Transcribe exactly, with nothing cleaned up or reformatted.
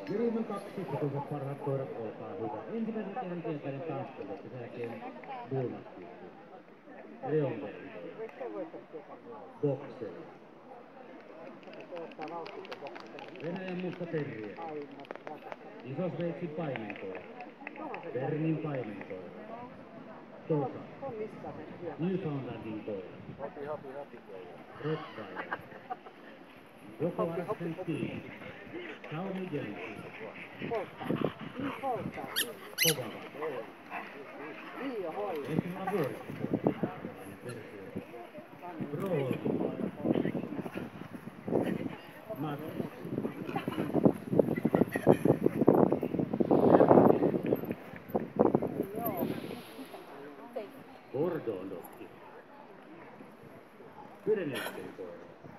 Yrimen kaksi kutuiset parhaat koirat, olkaa hyvä. Ensimmäisen kerran kieltäinen tanskunta, sen jälkeen Bulmakki. Leonberg. Bokseri. Venäjän musta terrier. Iso-Sveitsin paimenkoira. Bernin paimenkoira. Tosa. Newfoundlandin koira. Rottweiler. Joko Argentin. Saumi Jensi. Kogava. Ensimmäinen vuoristokoira. Rooli. Max. Gordon Dotti. Pyreneiden koira.